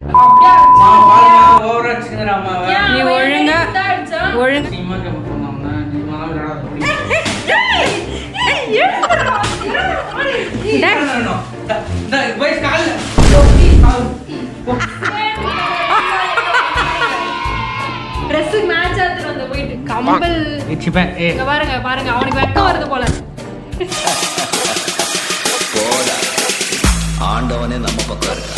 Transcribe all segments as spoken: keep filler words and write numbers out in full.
நீ ஒழுங்கா ஒழுங்கா கம்பல் பாருங்க பாருங்க அவனுக்கு வெக்கம் வருது போல. ஆண்டவனே நம்ம பக்கம் இருக்கா.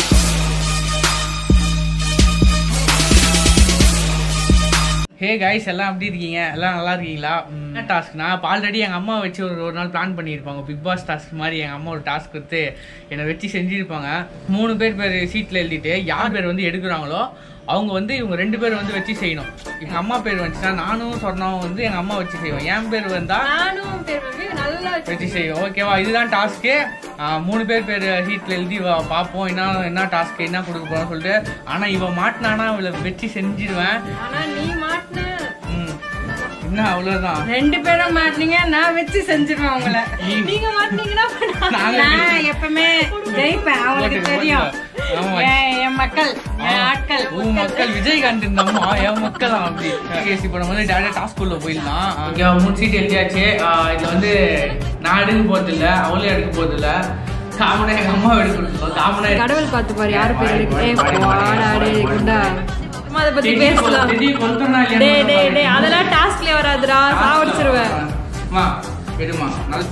ஹே கைஸ், எல்லாம் எப்படி இருக்கீங்க? எல்லாம் நல்லா இருக்கீங்களா? என்ன டாஸ்க்னா, இப்போ ஆல்ரெடி எங்கள் அம்மா வச்சு ஒரு ஒரு நாள் பிளான் பண்ணியிருப்பாங்க. பிக் பாஸ் டாஸ்க் மாதிரி எங்கள் அம்மா ஒரு டாஸ்க் கொடுத்து என்னை வச்சு செஞ்சுருப்பாங்க. மூணு பேர் பேர் சீட்டில் எழுதிட்டு யார் பேர் வந்து எடுக்கிறாங்களோ அவங்க வந்து இவங்க ரெண்டு பேர் வந்து வச்சு செய்யணும். எங்கள் அம்மா பேர் வந்துச்சுன்னா நானும் சொன்னவங்க வந்து எங்கள் அம்மா வச்சு செய்வோம். என் பேர் வந்தால் நானும் பேர் வந்து நல்லா வச்சு செய்வோம். ஓகேவா? இதுதான் டாஸ்க்கு. மூணு பேர் பேர் சீட்டில் எழுதி பார்ப்போம் என்ன என்ன டாஸ்க்கு என்ன கொடுக்க போகிறோம்னு சொல்லிட்டு. ஆனால் இவன் மாட்டினானா அவளை வச்சு செஞ்சிருவேன். ஆனால் நீ மாட்டின என்ன அவ்வளவுதான். ரெண்டு பேரும் மாட்டீங்க, நான் வச்சு செஞ்சிருவேன் உங்களை. நீங்க மாட்டீங்கன்னா நான் எப்பவுமே ஜெயிப்பேன். அவங்களுக்கு தெரியும். என் மக்கள், என் ஆட்கள், உன் மக்கள் விஜயகாந்த் இந்த அம்மா என் மக்கள் தான். அப்படி கேசி பண்ண போது டேரக்டா டாஸ்க் உள்ள போயிடலாம். ஓகே, மூணு சீட் எழுதியாச்சு. இதுல வந்து நான் எடுக்க போறது இல்ல, அவளே எடுக்க போறது இல்ல. காமனா எங்க அம்மா எடுக்கணும். காமனா கடவுள் பார்த்து பாரு யாரு பேர் இருக்கு. அதை பத்தி பேசலாம். டேய் டேய் டேய் அதெல்லாம் டாஸ்க்ல வராதுடா, சாவடிச்சிருவேன். மா எடுமா.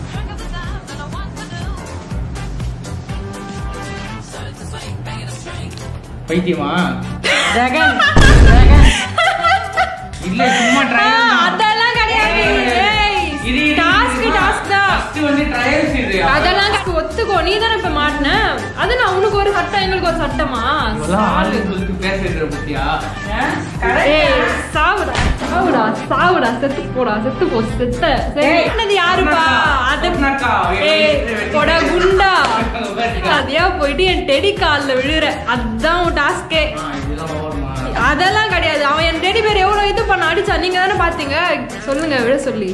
பைத்தியமா ஜெகன் ஜெகன் இல்ல சும்மா ட்ரையல். அதெல்லாம் கிடையாது. இது டாஸ்க் டாஸ்க் தான். ஃபர்ஸ்ட் வந்து ட்ரையல்ஸ் இது. அதெல்லாம் ஒத்துக்கோ. நீ தான இப்ப மாட்ன. அது நான் உனக்கு ஒரு சட்டம் எங்களுக்கு ஒரு சட்டமா? ஆளுங்களுக்கு பேசிட்டு பத்தியா? ஏய் சாவுடா சாவுடா சாவுடா செத்து போடா செத்து போ செத்த. என்னது யாருப்பா? அதனக்கா ஏய் போடா குண்டா. அதே போயிட்டு என் டெடி கால்ல விழுற. அதான் உன் டாஸ்கே. அதெல்லாம் கிடையாது. அவன் என் டெடி பேர் எவ்வளவு இது பண்ண அடிச்சா நீங்க தானே பாத்தீங்க. சொல்லுங்க விட சொல்லி.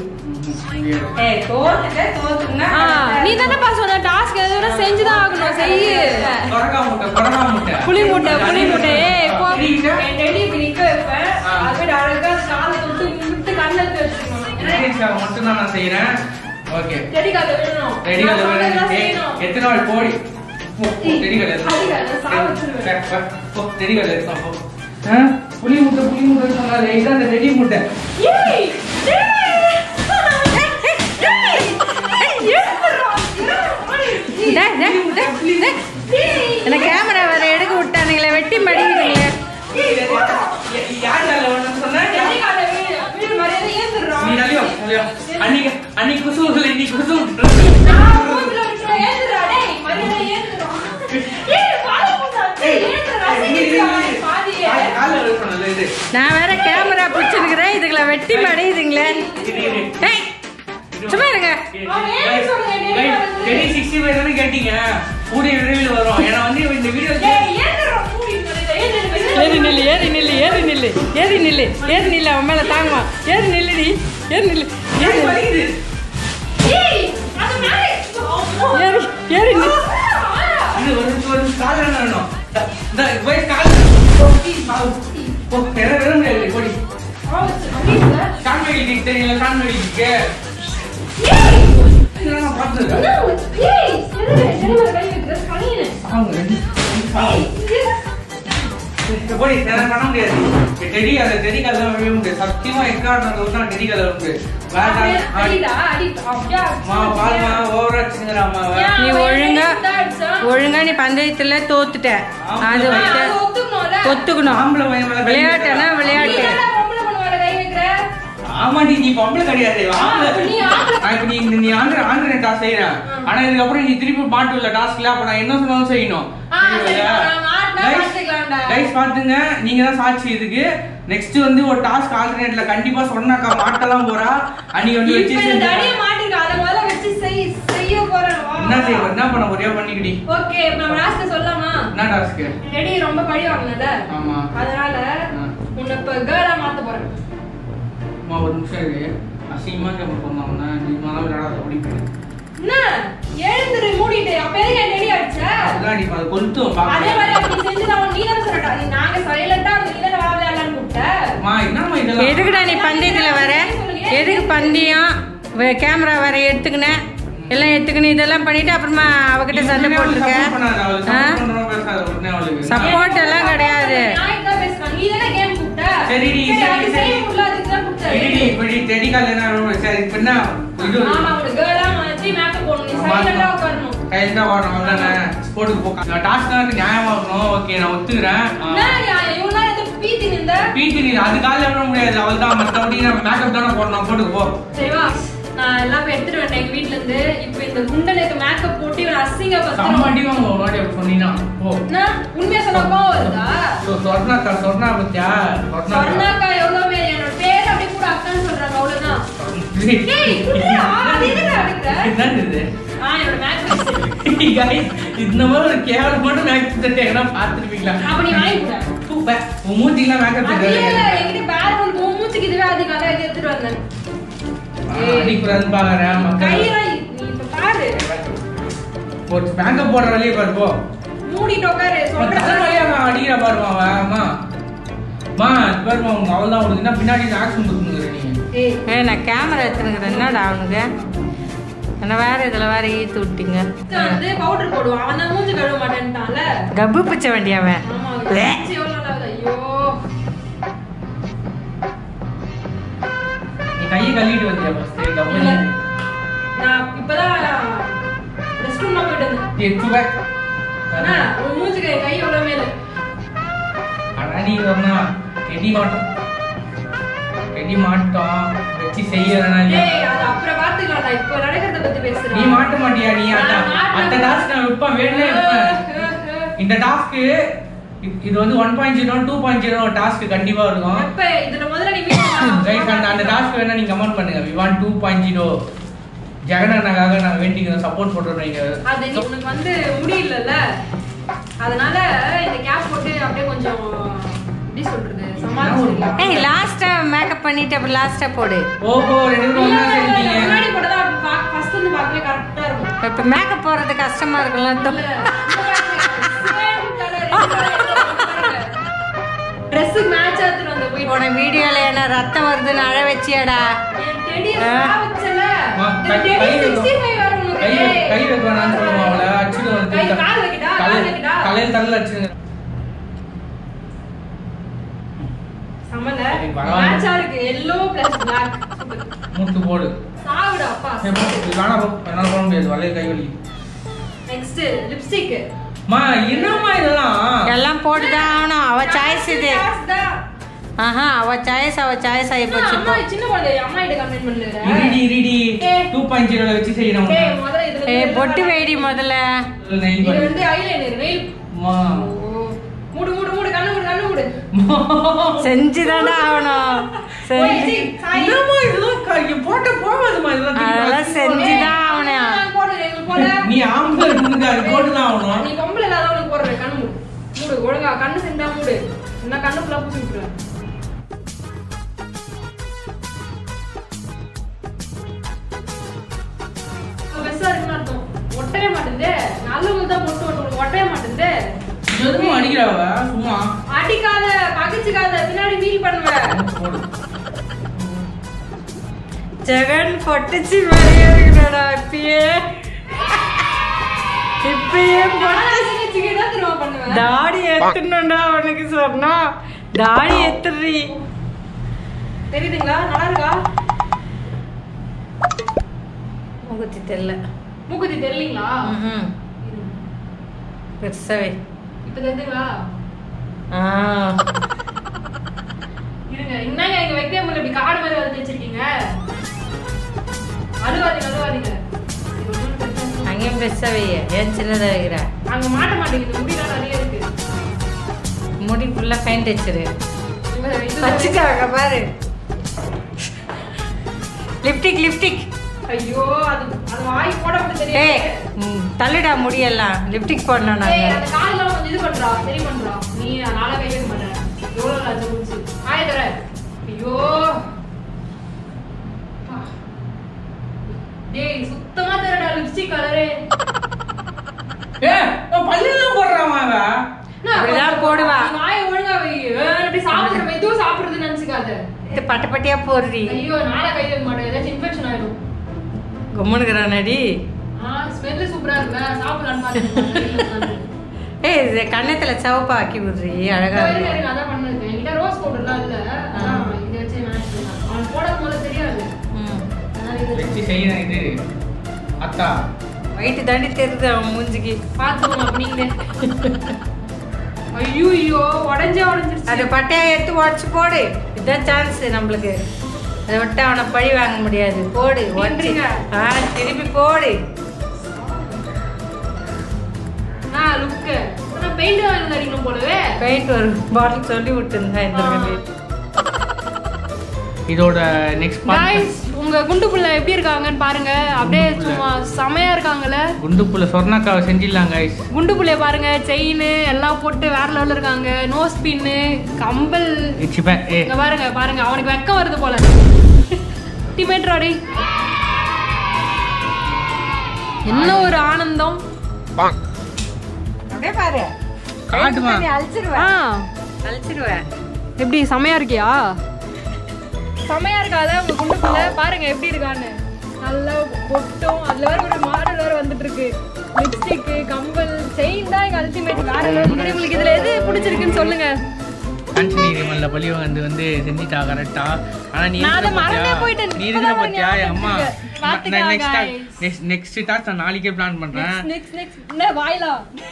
நீ தானே சொன்ன டாஸ்க் எதோ செஞ்சுதான் ஆகணும். செய்யு. புளி மூட்டை புளி மூட்டை. மட்டும் தான் நான் செய்யறேன். ஓகே எத்தனை நாள் போடி புளி மூட்டை புளி மூட்டை சொன்னாலே இதான் அந்த ரெடி மூட்டை. என்ன கேமரா வேற எடுக்க விட்டானுங்களே, வெட்டி மடிக்கிறீங்களே. நான் வேற கேமரா பிடிச்சிருக்கிறேன், இதுகளை வெட்டி மடியுதுங்களே. சும்மா இருங்க. கேட்டீங்க கூடிய விரைவில் வரும். ஏன்னா வந்து இந்த வீடியோ ஏறி நில்லு ஏறி நில்லு ஏறி நில்லு ஏறி நில்லு ஏறி நில்லு அவன் மேல தாங்குமா. ஏறி நில்லுடி ஏறி நில்லு ஏறி ஏறி நில்லு. தெரியல சான்மொழிக்கு சத்தியமா நீ ஒழுங்கா ஒழுங்கா நீ பந்தயத்துல தோத்துட்ட. அது ஒத்துக்கணும். விளையாட்டுனா விளையாட்டு. ஆமாடி நீ பொம்பளை கிடையாது. நீ நீ ஆந்திர ஆந்திர டாஸ்க் செய்யற. ஆனா இதுக்கப்புறம் நீ திருப்பி மாட்டு இல்ல டாஸ்க்ல. அப்ப நான் என்ன சொன்னாலும் செய்யணும். கைஸ் பாத்துங்க, நீங்க தான் சாட்சி இதுக்கு. நெக்ஸ்ட் வந்து ஒரு டாஸ்க் ஆல்டர்னேட்ல கண்டிப்பா சொன்னாக்கா மாட்டலாம் போறா. அன்னைக்கு வந்து வச்சு செஞ்சு மாட்டிங்க. அத முதல்ல வச்சு செய்ய போறேன். என்ன செய்ய என்ன பண்ண போறியா பண்ணிக்கிடி. ஓகே நம்ம டாஸ்க் சொல்லலாமா? என்ன டாஸ்க்? ரெடி ரொம்ப பழி வாங்குனத. ஆமா. அதனால உன்னை இப்ப கேர்லா மாத்த போறேன். மா ஒரு நிமிஷம் இரு. அசிங்கமா கேம பண்ணாமனா நீ மால விளையாட ஓடி போய். என்ன? எழுந்திரு மூடிட்டு. அப்ப எதுக்கு ரெடி ஆச்சு? அதான் நீ அது கொளுத்து. அதே மாதிரி அப்படி செஞ்சு நான் நீ தான் சொல்றடா. எதுக்குடா நீ பந்தயத்துல வர? எதுக்கு பந்தயம்? கேமரா வேற எடுத்துக்கினேன், எல்லாம் எடுத்துக்கணும், இதெல்லாம் பண்ணிட்டு அப்புறமா அவகிட்ட சண்டை போட்டுருக்க. சப்போர்ட் எல்லாம் கிடையாது. நான் எல்லாம் எடுத்துட்டு வந்தேன் எங்க வீட்ல இருந்து. இப்போ இந்த குண்டனுக்கு மேக்கப் போட்டு இவன் அசிங்க சம்மாடி வாங்க ஒரு வாட்டி சொன்னீனா போ. நான் உண்மையா சொன்னப்போ வருதா? சோ சொர்ணாக்கா சொர்ணா பத்தியா? சொர்ணாக்கா எவ்வளவு பேர் என்னோட பேர் அப்படியே கூட அக்கான்னு சொல்றாங்க, அவ்வளவுதான். ஏய் புரியா? அது என்னடா அடிக்குற? என்னது இது? ஆ என்னோட மேக்கப் गाइस இந்த மாதிரி ஒரு கேவலமான மேக்கப் செட் எங்கனா பாத்துருப்பீங்களா? அப்ப நீ வாங்கி கொடு. சூப்பர். உன் மூஞ்சில மேக்கப் செட் இல்ல இல்ல என்கிட்ட பேர் ஒன்னு உன் மூஞ்சிக்கு இதுவே அதிகால எடுத்துட்டு வந்தேன். அடிக்குறன்னு பாக்கறே மக்கள். கையில நீ இப்ப பாரு. ஒரு மேக்கப் போடுற வழியே பாரு போ. மூடிட்டு உட்காரு. சொல்றேன் வழியா நான் அடிக்குற பாருமா அம்மா. மா பாருமா உங்க அவளதான் ஓடுதுன்னா பின்னாடி ஆக்ஷன் கொடுத்துங்கற நீ. ஏய் நான் கேமரா எடுத்துக்கிறேன். என்னடா அவனுக்கு? என்ன வேற இதுல வேற ஈத்து விட்டீங்க. வந்து பவுடர் போடுவான். அவன் மூஞ்சி கழுவ மாட்டேன்ட்டான்ல. கப்பு பிச்ச வேண்டியவன். ஆமா பிச்சை எவ்வளவு ஐயோ. நீ கையை கழுவிட்டு வந்தியா ஃபர்ஸ்ட் கப்பு? நான் இப்பதான் ரெஸ்ட் ரூம்ல போயிட்டு வந்தேன். எச்சுவே. அண்ணா உன் மூஞ்சிக்கு கை எவ்வளவு மேல. அண்ணா நீ வரனா ரெடி மாட்டோம். ரெடி மாட்டோம். வெச்சி செய்யறனா இல்ல. ஏய் அது அப்புறம் பாத்துக்கலாம். நான் இப்போ நடக்கிறத பத்தி பேசுறேன். நீ மாட்ட மாட்டியா நீ? அத அந்த டாஸ்க் நான் இப்ப வேணே இந்த டாஸ்க் இது வந்து one point zero two point zero task கண்டிப்பா இருக்கும். இப்ப இதுல முதல்ல நீ வீடியோ ரைட் அந்த அந்த டாஸ்க் வேணா நீங்க கமெண்ட் பண்ணுங்க. we want two point zero ஜெகனண்ணாக்காக நான் வேண்டிக்கிறோம், சப்போர்ட் பண்றோம். நீங்க அது உனக்கு வந்து முடியலல்ல, அதனால இந்த கேப் போட்டு அப்படியே கொஞ்சம் எப்படி சொல்றது சமாளிச்சு. ஏய் லாஸ்டா மேக்கப் பண்ணிட்டு அப்ப லாஸ்டா போடு. ஓஹோ ரெண்டு பேரும் ஒண்ணா சேர்ந்தீங்க. முன்னாடி போட்டா ஃபர்ஸ்ட் வந்து பார்க்கவே கரெக்ட்டா இருக்கும். இப்ப மேக்கப் போறது கஷ்டமா இருக்குல்ல. Dress மேட்ச் ஆத்துற அந்த போய் போன வீடியோல என்ன ரத்தம் வருதுன்னு அழ வெச்சியாடா? என் டெடி சாவச்சல. இந்த டெடி sixty-five வர உனக்கு. கை கை வைக்கறானு சொல்லுவா அவள. அச்சுது வந்து கை கால் வைக்கடா, கால் வைக்கடா. தலையில தள்ள அச்சுது. சமல மேட்சா இருக்கு. yellow plus black. முட்டு போடு. சாவுடா அப்பா. இது வேணா போ. என்னால போட முடியாது. வளைய கை வலி. Next lipstick. மா என்னம்மா இதெல்லாம்? எல்லாம் போட்டுதான் ஆவணும். அவ சாய்ஸ் இது. ஆஹா அவ சாய்ஸ் அவ சாய்ஸ் ஆயி போச்சு. அம்மா சின்ன குழந்தை அம்மா கிட்ட கமெண்ட் பண்ணல. Ready ready two point zero ல வெச்சி செய்யணும். ஏய் முதல்ல இதுல ஏய் பொட்டு வைடி முதல்ல. இது வந்து ஐலைனர் நெயில். மா மூடு மூடு மூடு கண்ணு மூடு கண்ணு மூடு. செஞ்சுதான்டா ஆவணும். செஞ்சு என்னம்மா இதெல்லாம் கைய போட்ட போவாதுமா இதெல்லாம். அதெல்லாம் செஞ்சுதான் ஆவணும். போடு எங்க போட. நீ ஆம்பளை முன்னுக்கு அது போட்டுதான் ஆவணும். நீ பொம்பளை இல்லாதவனுக்கு போடுற கண்ணு மூடு. மூடு ஒழுங்கா கண்ணு செஞ்சா மூடு. என்ன கண்ணு ஃபுல்லா பூசி விட்டுற. பெருசா இருக்குன்னு அர்த்தம். ஒட்டவே மாட்டேங்குது. நல்லவங்க தான் போட்டு ஒட்டு ஒட்டவே மாட்டேங்குது. எதுவும் அடிக்கிறவ சும்மா அடிக்காத பகிச்சுக்காத பின்னாடி வீல் பண்ணுவ. ஜெகன் பொட்டுச்சி மாதிரியே இருக்குடா இப்பயே. இப்பயே தாடி எத்துணும்டா அவனுக்கு சொன்னா. தாடி எத்துறி. தெரியுதுங்களா? நல்லா இருக்கா? மூக்குத்தி தெரியல. மூக்குத்தி தெரியலீங்களா? ம் பெருசாவே. இப்ப தெரியுதுங்களா? ஆ இருங்க என்னங்க எங்க வெக்கேமல இப்படி காடு மாதிரி வந்து வச்சிருக்கீங்க. அழுவாதீங்க அழுவாதீங்க. அங்கேயும் பெருசாவே ஏன் சின்னதா வைக்கிற? அங்க மாட்ட மாட்டேங்குது. முடியல நிறைய இருக்கு. முடி ஃபுல்லா பெயிண்ட் அடிச்சிரு. வச்சுட்டாங்க பாரு. Lipstick lipstick. ஐயோ அது அது வாய் போட மட்டும் தெரியும். ஏய் தள்ளுடா முடியெல்லாம். லிப்டிக் போடணும் நான். ஏய் அந்த கால்ல வந்து இது பண்றா. சரி பண்றா. நீ நாள கை வைக்க மாட்டே. எவ்வளவு லாஜ முடிச்சு. ஆய தர. ஐயோ. டேய் சுத்தமா தெரியடா லிப்ஸ்டிக் கலரே. ஏய் நான் பல்லுல போடுறாமா அவ. அப்படிதான் போடுவா. வாய் ஒழுங்கா வை. அப்படி சாப்பிடுற மெதுவா சாப்பிடுறது நினைச்சுக்காத. பட்ட பட்டியா போடுறி. ஐயோ நாளை கை வைக்க மாட்டேன், ஏதாச்சும் இன்ஃபெக்ஷன் ஆயிடும். கும்முனுக்குறானடி. ஆ ஸ்மெல் சூப்பரா இருக்குல, சாப்பிடலாம்னு பார்த்தேன். ஏய் இது கண்ணத்துல சவப்பா ஆக்கி விடுறி, அழகா இருக்கு. இருக்கு அதான் பண்ணது. என்கிட்ட ரோஸ் பவுடர்லாம் இல்ல, அதான் இத வச்சு மேட்ச் பண்ணேன். அவன் போடும் போது தெரியாது. ம். அதனால இத வச்சு செய்யணும் இது. அத்தா வயிற்று தாண்டி தெரியுது அவன் மூஞ்சிக்கு. பாத்துக்கோங்க அப்ப நீங்களே. ஐயோ ஐயோ உடஞ்சே உடஞ்சிருச்சு. அதை பட்டையா எடுத்து உடச்சு போடு, இதுதான் சான்ஸ் நம்மளுக்கு. அதை விட்டு அவனை பழி வாங்க முடியாது. போடு உடச்சிங்க. ஆ திருப்பி போடு. நான் லுக்கு நான் பெயிண்ட் வாங்கி அடிக்கணும் போலவே. பெயிண்ட் ஒரு பாட்டில் சொல்லி விட்டுருந்தேன் இந்த கல்லி. இதோட நெக்ஸ்ட் பார்ட். गाइस உங்க குண்டு புள்ள எப்படி இருக்காங்கன்னு பாருங்க. அப்படியே சும்மா செமையா இருக்காங்கல. குண்டு புள்ள சொர்ணாக்காவை செஞ்சிடலாம் गाइस. குண்டு புள்ளைய பாருங்க, செயின் எல்லாம் போட்டு வேற லெவல்ல இருக்காங்க. நோஸ் பின், கம்பல் இச்சிப்பே ஏ இங்க பாருங்க பாருங்க, அவனுக்கு வெக்கம் வருது போல. அல்டிமேட் ராடி. என்ன ஒரு ஆனந்தம். அப்படியே பாரு. காட்டுமா. நீ அழிச்சிருவ. ஆ அழிச்சிருவ. எப்படி செமையா இருக்கியா? செமையா இருக்காத உங்க குண்டு புள்ள, பாருங்க எப்படி இருக்கான்னு. நல்லா பொட்டும், அதுல வேற ஒரு மாடல் வேற வந்துட்டு இருக்கு. லிப்ஸ்டிக், கம்பல், செயின் தான் எங்க அல்டிமேட். வேற level. உங்களுக்கு இதுல எது பிடிச்சிருக்குன்னு சொல்லுங்க. ஆண்டனி ரிமல்ல பழிய வந்து வந்து செஞ்சிட்டா கரெக்டா. ஆனா நீ நான் அதை இருக்கிற மறந்தே பத்தியா போயிட்டேன். நீ இருக்கிற பத்தியா என் அம்மா பாத்துக்கா next guys. Next next task நான் நாளைக்கே பிளான் பண்றேன். நெக்ஸ்ட் நெக்ஸ்ட் என்ன வாயிலா?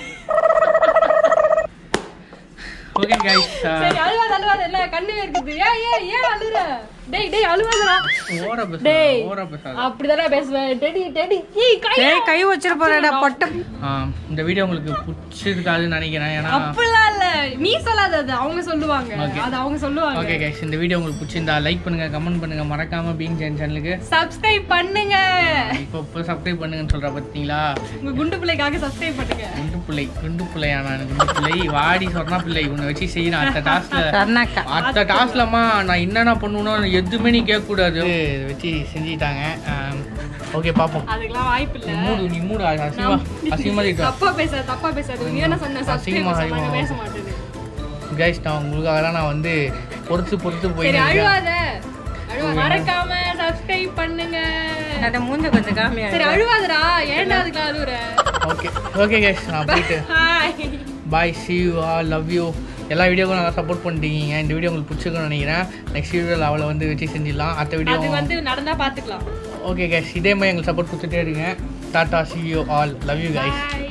Okay guys. சரி அழுவாத அழுவாத, இல்ல கண்ணு இருக்குது. ஏய் ஏய் ஏன் அழுற? டேய் டேய் அழுவாதடா. ஓர பேச டேய் ஓர பேசாத. அப்படிதானே பேசுவேன். டெடி டெடி ஏய் கை ஏய் கை வச்சிர போறடா பொட்ட. ஆ இந்த வீடியோ உங்களுக்கு பிடிச்சிருக்காதுன்னு நினைக்கிறேன். ஏன்னா அப்படிலாம் இல்ல, நீ சொல்லாத, அது அவங்க சொல்லுவாங்க. Okay. அது அவங்க சொல்லுவாங்க. ஓகே गाइस, இந்த வீடியோ உங்களுக்கு பிடிச்சிருந்தா லைக் பண்ணுங்க, கமெண்ட் பண்ணுங்க, மறக்காம பீங் ஜென் சேனலுக்கு சப்ஸ்கிரைப் பண்ணுங்க. இப்போ இப்போ சப்ஸ்கிரைப் பண்ணுங்கன்னு சொல்ற பாத்தீங்களா. உங்க குண்டு பிள்ளைக்காக சப்ஸ்கிரைப் பண்ணுங்க. குண்டு பிள்ளை குண்டு பிள்ளையா நான் குண்டு பிள்ளை வாடி சொன்னா பிள்ளை உன்னை வச்சு செய்யணும். அடுத்த டாஸ்க்ல சொர்ணாக்கா. அடுத்த டாஸ்க்லமா நான் என்னென்ன பண்ணணும் எதுவுமே நீ கேட்க கூடாது. இதை வச்சு செஞ்சுட்டாங்க. ஓகே பாப்போம். அதுக்கெல்லாம் வாய்ப்பு இல்ல. நீ மூடு நீ மூடு அசிங்கமா அசிங்கமா இருக்கா தப்பா பேசாத தப்பா பேசாத. நீ என்ன சொன்ன? சப்ஸ்கிரைப் பண்ணாங்க பேச மாட்டேன்னு. गाइस நான் உங்களுக்காக நான் வந்து பொறுத்து பொறுத்து சரி போயிட்டேன். அழுவாத. அழுவாத. மறக்காம சப்ஸ்கிரைப் பண்ணுங்க. அத மூஞ்ச கொஞ்சம் காமியா. சரி அழுவாதடா. ஏன்டா அதுக்கு அழுவுற? ஓகே ஓகே गाइस நான் போயிட்டு hi bye see you all love you. எல்லா வீடியோக்கும் நல்லா சப்போர்ட் பண்ணிட்டீங்க. இந்த வீடியோ உங்களுக்கு பிடிச்சிருக்குன்னு நினைக்கிறேன். நெக்ஸ்ட் வீடியோவில் அவளை வந்து வச்சு செஞ்சிடலாம். அடுத்த வீடியோ அது வந்து நடந்தா பாத்துக்கலாம். ஓகே गाइस இதே மாதிரி எங்களுக்கு சப்போர்ட் கொடுத்துட்டே இருங்க. Tata see you all love you guys. Bye.